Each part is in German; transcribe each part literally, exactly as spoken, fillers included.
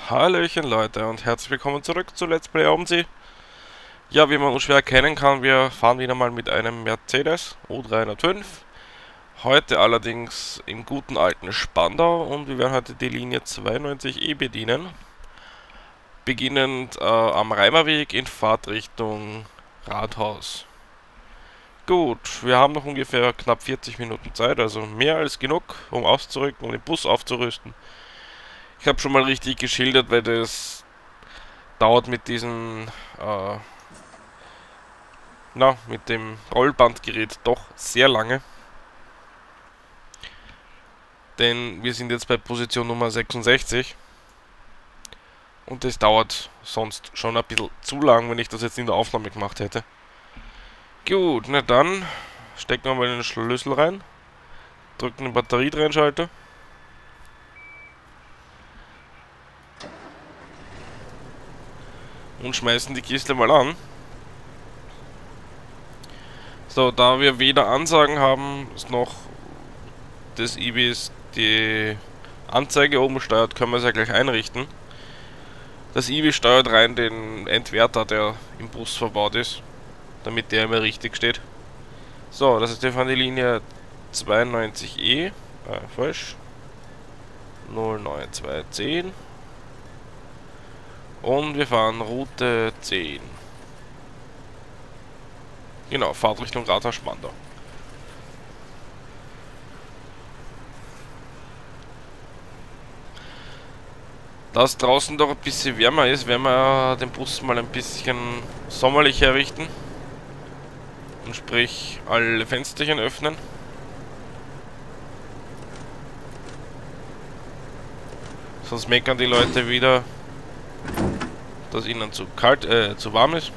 Hallöchen Leute und herzlich willkommen zurück zu Let's Play Aubensee. Ja, wie man unschwer erkennen kann, wir fahren wieder mal mit einem Mercedes O dreihundertfünf. Heute allerdings im guten alten Spandau und wir werden heute die Linie zweiundneunzig E bedienen. Beginnend äh, am Reimerweg in Fahrtrichtung Rathaus. Gut, wir haben noch ungefähr knapp vierzig Minuten Zeit, also mehr als genug, um auszurücken, um den Bus aufzurüsten. Ich habe schon mal richtig geschildert, weil das dauert mit diesem, äh, na, mit dem Rollbandgerät doch sehr lange. Denn wir sind jetzt bei Position Nummer sechsundsechzig. Und das dauert sonst schon ein bisschen zu lang, wenn ich das jetzt in der Aufnahme gemacht hätte. Gut, na dann stecken wir mal den Schlüssel rein. Drücken den Batteriedrehschalter. Und schmeißen die Kiste mal an. So, da wir weder Ansagen haben, noch das I B S die Anzeige oben steuert, können wir es ja gleich einrichten. Das I B S steuert rein den Entwerter, der im Bus verbaut ist, damit der immer richtig steht. So, das ist wir fahren die Linie zweiundneunzig E, äh, falsch, null neun zwei zehn und wir fahren Route zehn. Genau, Fahrtrichtung Rathaus Spandau. Da es draußen doch ein bisschen wärmer ist, werden wir den Bus mal ein bisschen sommerlich herrichten. Und sprich alle Fensterchen öffnen. Sonst meckern die Leute wieder, dass ihnen zu kalt, äh, zu warm ist.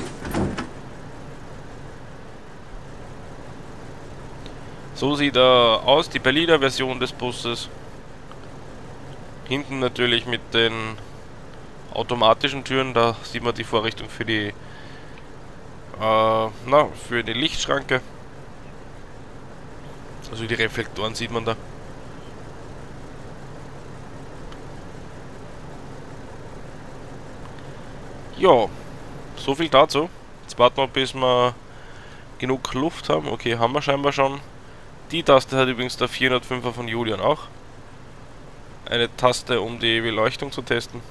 So sieht er aus, die Berliner Version des Busses. Hinten natürlich mit den automatischen Türen, da sieht man die Vorrichtung für die, äh, na, für die Lichtschranke. Also die Reflektoren sieht man da. Ja, so viel dazu. Jetzt warten wir, bis wir genug Luft haben. Okay, haben wir scheinbar schon. Die Taste hat übrigens der vierhundertfünfer von Julian auch. Eine Taste, um die Beleuchtung zu testen.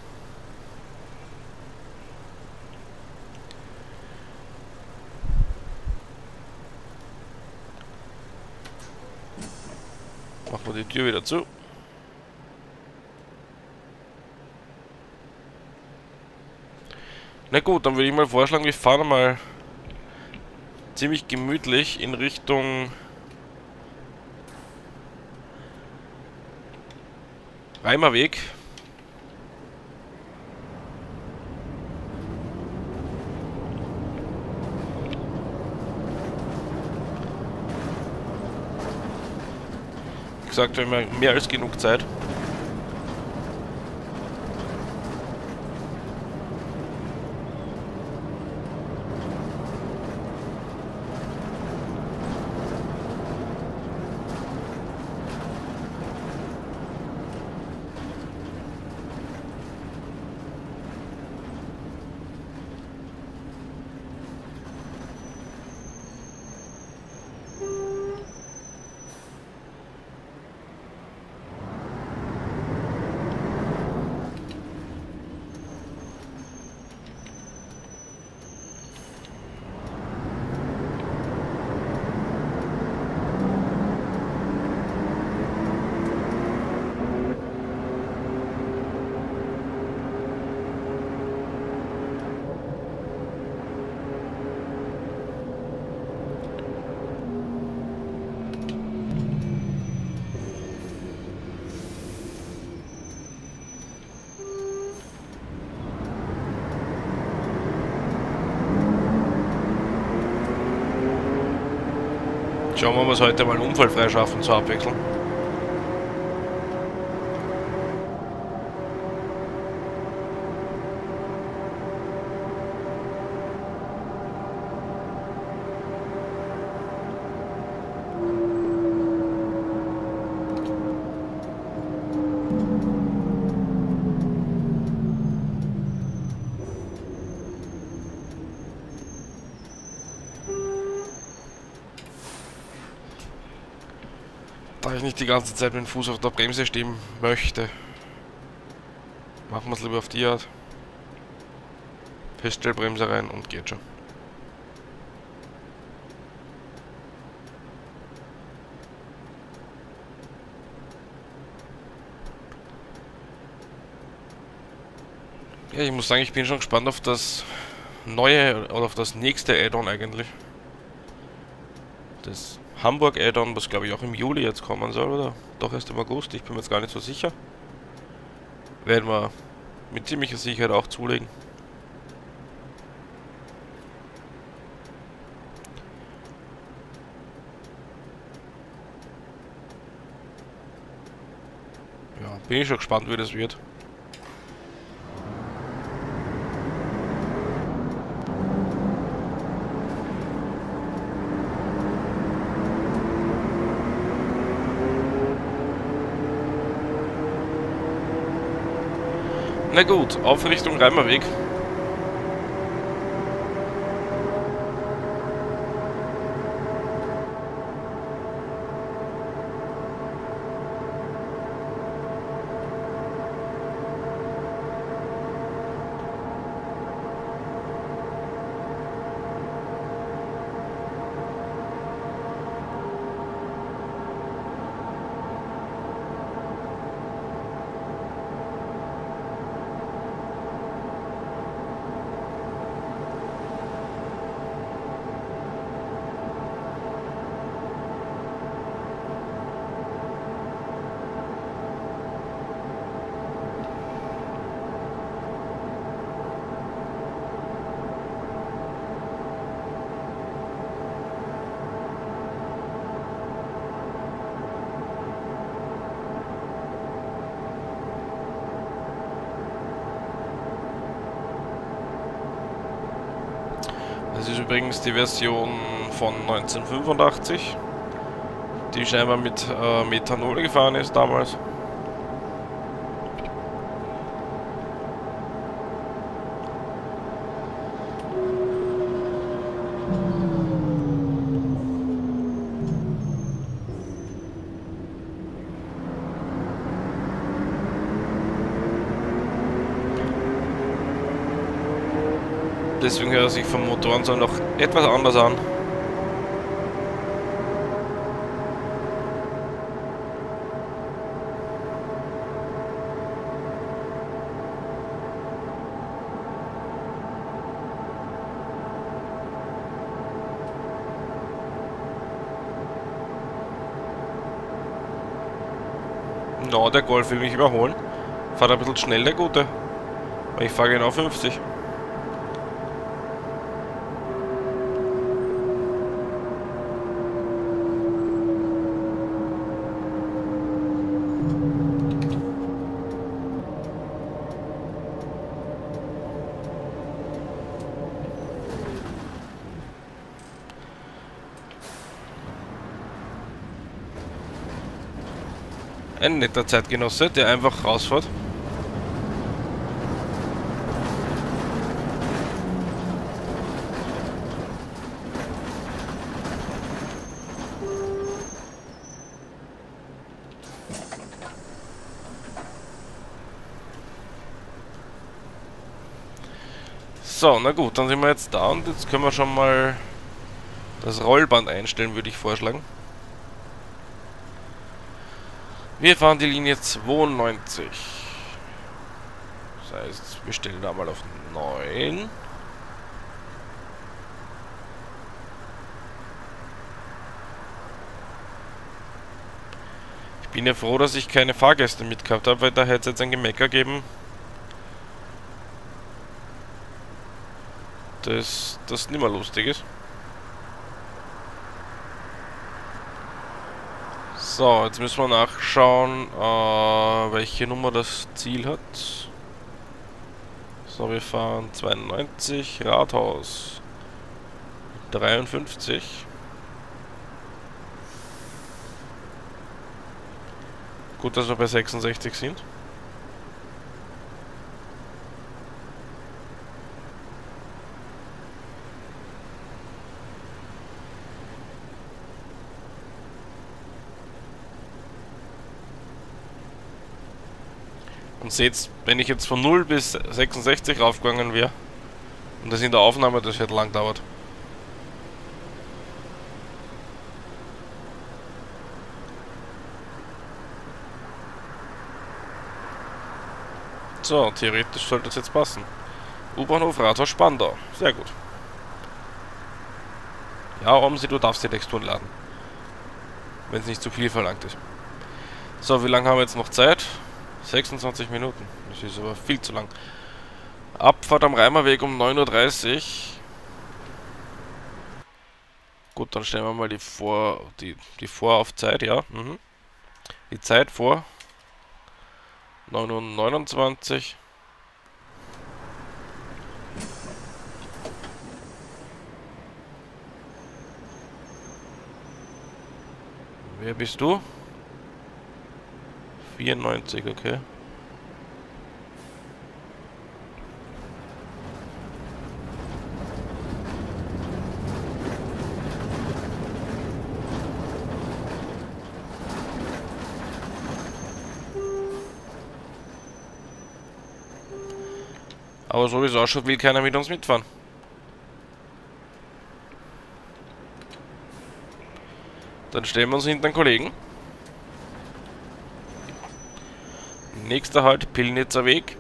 Machen wir die Tür wieder zu. Na gut, dann würde ich mal vorschlagen, wir fahren mal ziemlich gemütlich in Richtung Reimerweg. Wie gesagt, wir haben mehr als genug Zeit. Schauen wir, was heute mal unfallfrei schaffen zur Abwechslung. Da ich nicht die ganze Zeit mit dem Fuß auf der Bremse stehen möchte, machen wir es lieber auf die Art. Feststellbremse rein und geht schon. Ja, ich muss sagen, ich bin schon gespannt auf das neue oder auf das nächste Add-on eigentlich. Das Hamburg Add-on, was glaube ich auch im Juli jetzt kommen soll, oder doch erst im August, ich bin mir jetzt gar nicht so sicher. Werden wir mit ziemlicher Sicherheit auch zulegen. Ja, bin ich schon gespannt, wie das wird. Na gut, auf Richtung Reimerweg. Das ist übrigens die Version von neunzehnhundertfünfundachtzig, die scheinbar mit äh, Methanol gefahren ist damals. Deswegen hört er sich vom Motoren so noch etwas anders an. No, der Golf will mich überholen. Fahrt ein bisschen schnell, der Gute. Aber ich fahre genau fünfzig. Ein netter Zeitgenosse, der einfach rausfährt. So, na gut, dann sind wir jetzt da und jetzt können wir schon mal das Rollband einstellen, würde ich vorschlagen. Wir fahren die Linie zweiundneunzig. Das heißt, wir stellen da mal auf neun. Ich bin ja froh, dass ich keine Fahrgäste mitgehabt habe, weil da hätte es jetzt ein Gemecker geben. Das, das nicht mehr lustig ist. So, jetzt müssen wir nachschauen, äh, welche Nummer das Ziel hat. So, wir fahren zweiundneunzig, Rathaus dreiundfünfzig. Gut, dass wir bei sechsundsechzig sind. Und seht, wenn ich jetzt von null bis sechsundsechzig raufgegangen wäre und das in der Aufnahme, das hätte lang dauert. So, theoretisch sollte das jetzt passen. U-Bahnhof Rathaus Spandau. Sehr gut. Ja, Omsi, du darfst die Texturen laden. Wenn es nicht zu viel verlangt ist. So, wie lange haben wir jetzt noch Zeit? sechsundzwanzig Minuten. Das ist aber viel zu lang. Abfahrt am Reimerweg um neun Uhr dreißig. Gut, dann stellen wir mal die Vor... die, die Vor auf Zeit, ja. Mhm. Die Zeit vor. neun Uhr neunundzwanzig. Wer bist du? vierundneunzig, okay. Aber so wie es ausschaut, will keiner mit uns mitfahren. Dann stellen wir uns hinter den Kollegen. Nächster Halt, Pillnitzer Weg.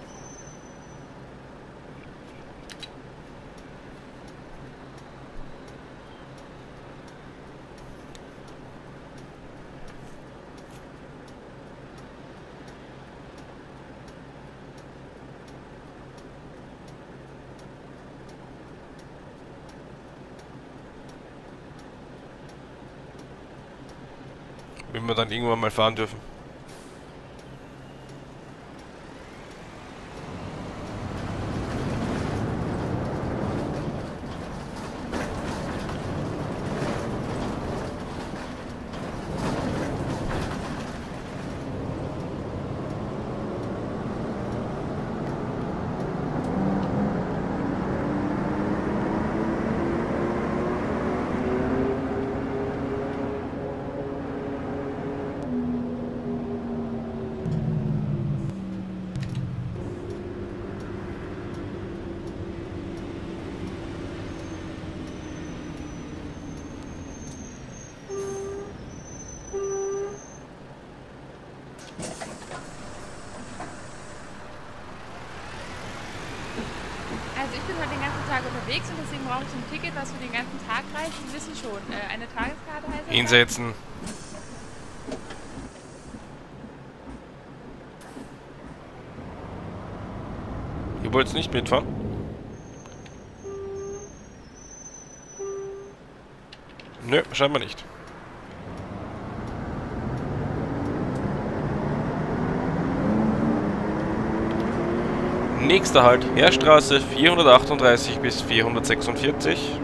Wenn wir dann irgendwann mal fahren dürfen. Also ich bin heute den ganzen Tag unterwegs und deswegen brauche ich ein Ticket, was für den ganzen Tag reicht. Sie wissen schon, äh, eine Tageskarte heißt das. Hinsetzen. Ihr wollt nicht mitfahren? Nö, scheinbar nicht. Nächster Halt, Heerstraße vierhundertachtunddreißig bis vierhundertsechsundvierzig.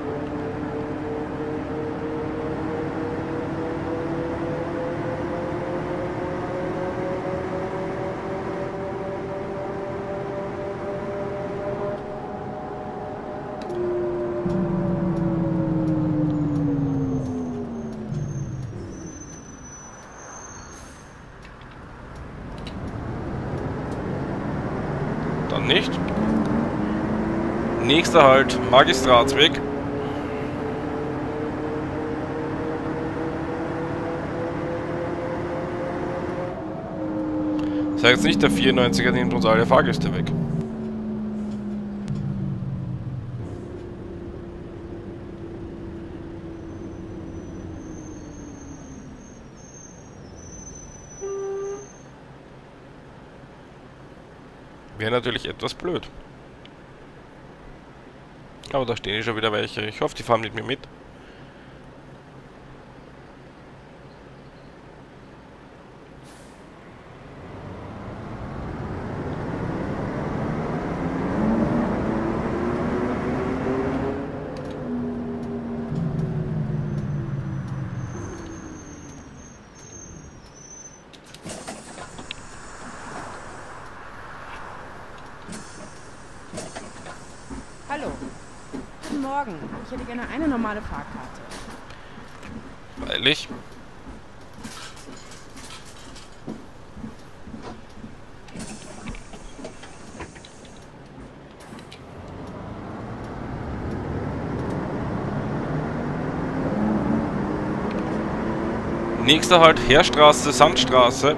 Dann nicht. Nächster Halt, Magistratsweg. Sag jetzt nicht, der vierundneunziger nimmt uns alle Fahrgäste weg. Wäre natürlich etwas blöd. Aber da stehen schon wieder welche. Ich hoffe, die fahren mit mir mit. Hallo. Guten Morgen. Ich hätte gerne eine normale Fahrkarte. Freilich. Nächster Halt Heerstraße, Sandstraße.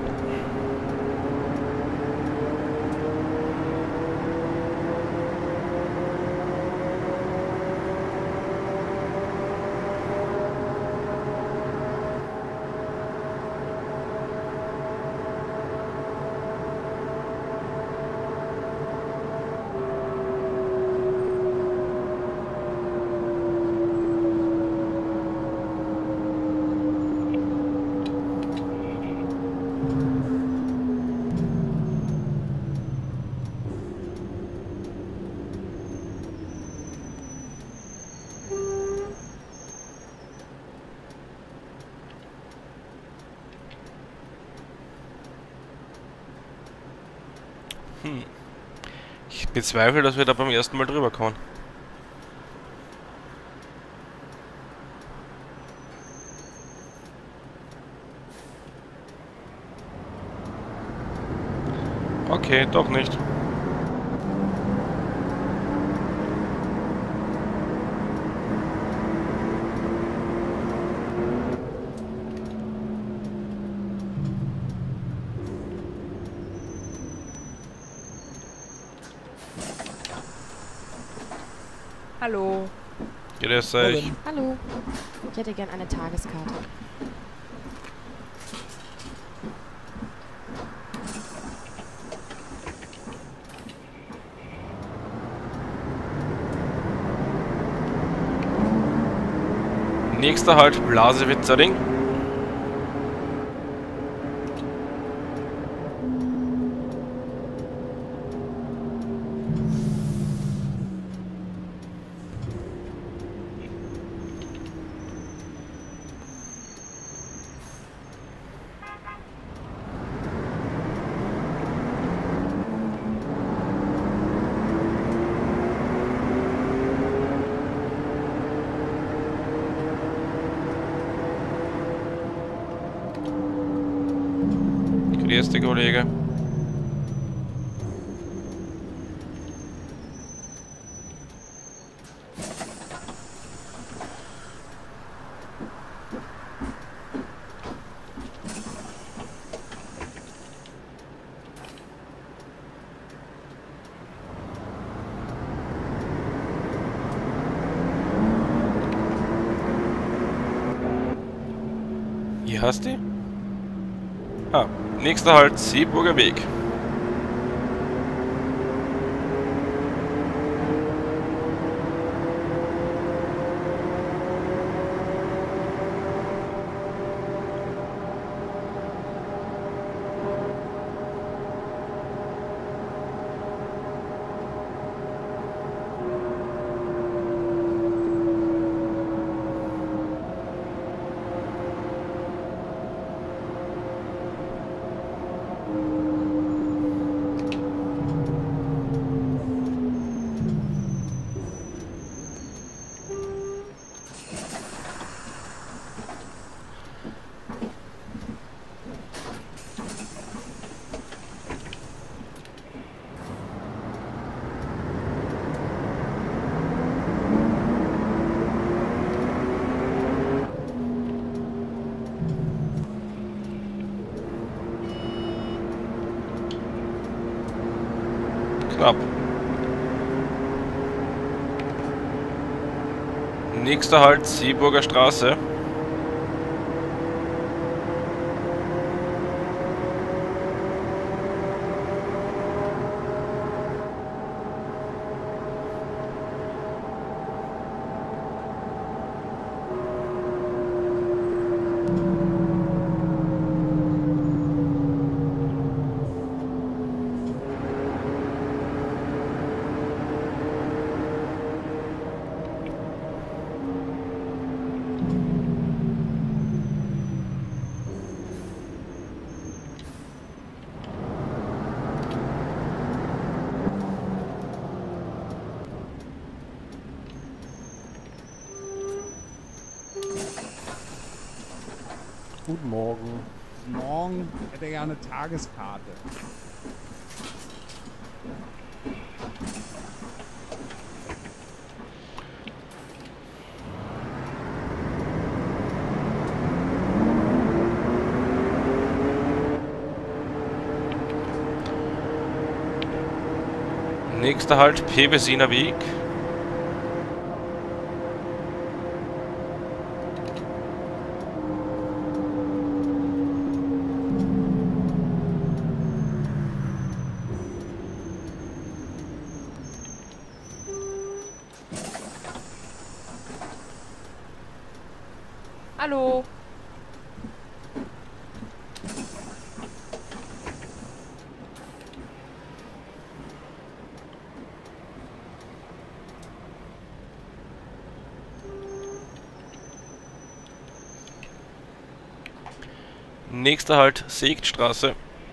Hm. Ich bezweifle, dass wir da beim ersten Mal drüber kommen. Okay, doch nicht. Hallo. Grüß euch. Hallo. Ich hätte gern eine Tageskarte. Nächster Halt Blasewitzerding. Grüß dich, Kollege. Hier hast du? Ah, nächster Halt Seeburger Weg. Knapp. Nächster Halt Seeburger Straße. Guten Morgen. Guten Morgen. Ich hätte gerne eine Tageskarte. Nächster Halt, Pevesiner Weg. Hallo. Nächster Halt, Seegtstraße.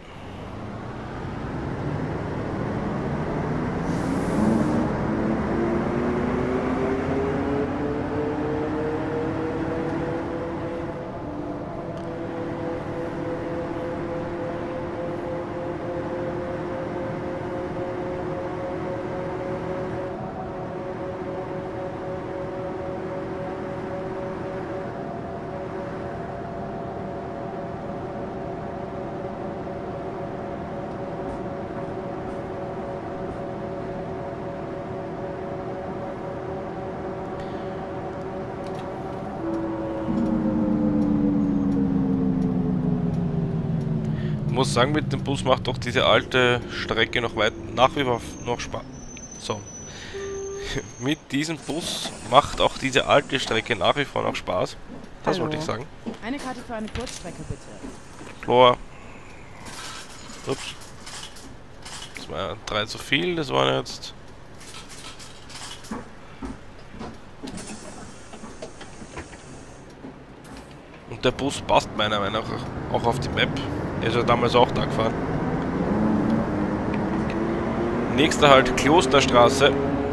Ich muss sagen, mit dem Bus macht doch diese alte Strecke noch weit nach wie vor noch Spaß. So. Mit diesem Bus macht auch diese alte Strecke nach wie vor noch Spaß. Das Hallo. wollte ich sagen. Eine Karte für eine Kurzstrecke, bitte. Flora. Ups. Das war ja drei zu viel, das waren jetzt. Und der Bus passt meiner Meinung nach auch auf die Map. Er ist ja damals auch da gefahren. Nächster Halt, Klosterstraße.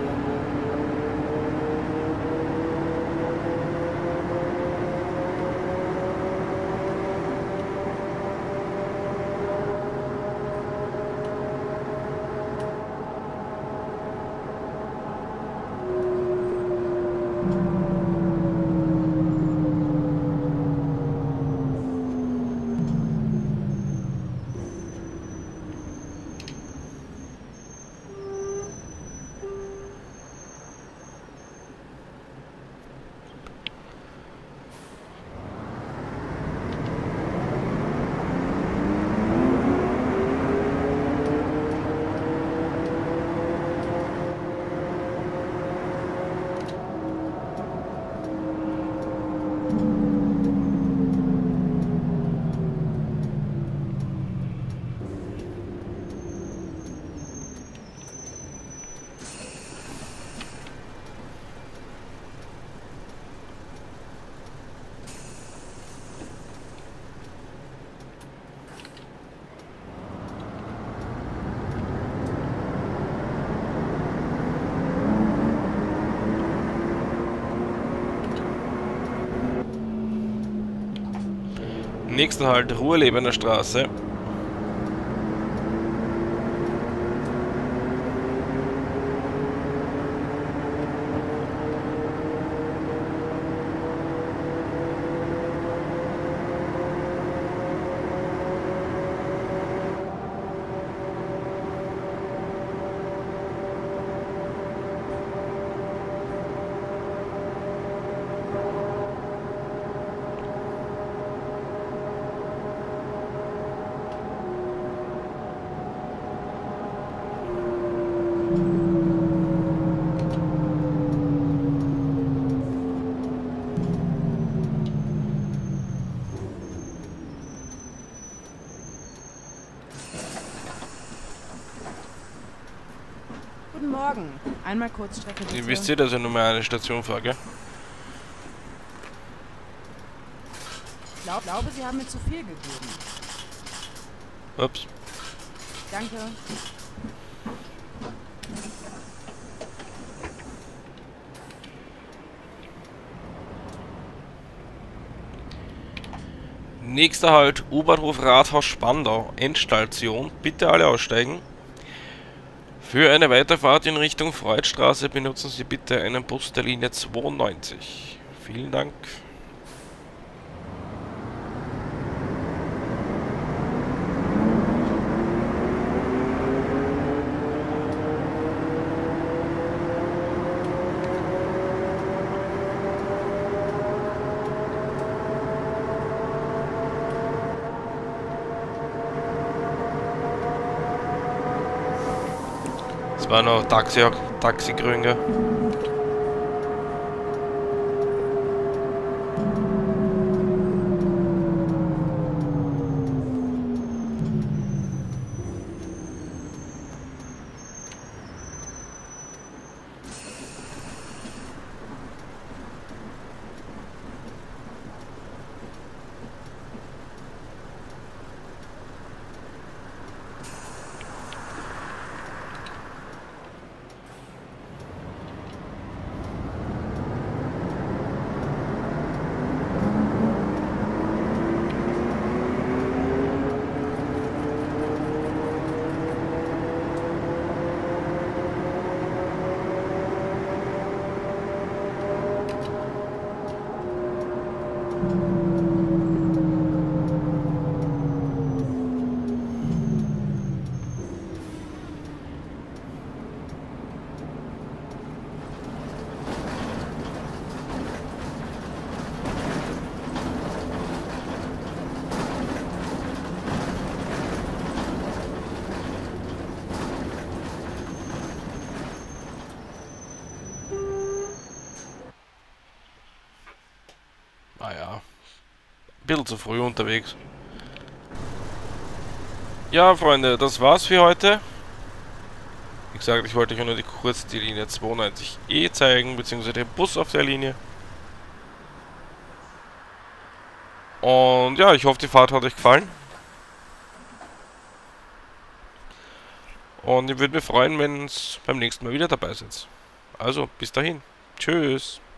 Nächster Halt, Ruhrlebener Straße. Guten Morgen. Einmal Kurzstrecke, bitte. Ihr wisst ihr, dass ich nur mal eine Station fahre, gell? Ich glaub, glaube, Sie haben mir zu viel gegeben. Ups. Danke. Nächster Halt, U-Bahnhof Rathaus Spandau, Endstation. Bitte alle aussteigen. Für eine Weiterfahrt in Richtung Freudstraße benutzen Sie bitte einen Bus der Linie zweiundneunzig. Vielen Dank. Das war noch Taxi, Taxigrünger. Naja, ein bisschen zu früh unterwegs. Ja, Freunde, das war's für heute. Wie gesagt, ich wollte euch nur die, kurz die Linie zweiundneunzig E zeigen, beziehungsweise den Bus auf der Linie. Und ja, ich hoffe, die Fahrt hat euch gefallen. Und ich würde mich freuen, wenn ihr beim nächsten Mal wieder dabei seid. Also, bis dahin. Tschüss.